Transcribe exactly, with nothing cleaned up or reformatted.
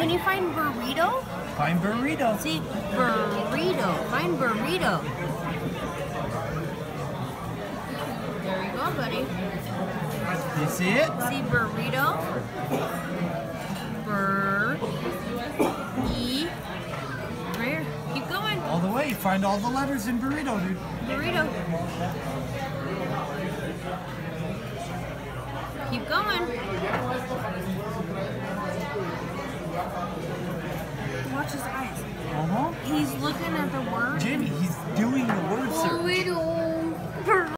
Can you find burrito? Find burrito. See, burrito. Find burrito. There you go, buddy. You see it? See burrito. Bur. E. Right here. Keep going. All the way. Find all the letters in burrito, dude. Burrito. Keep going.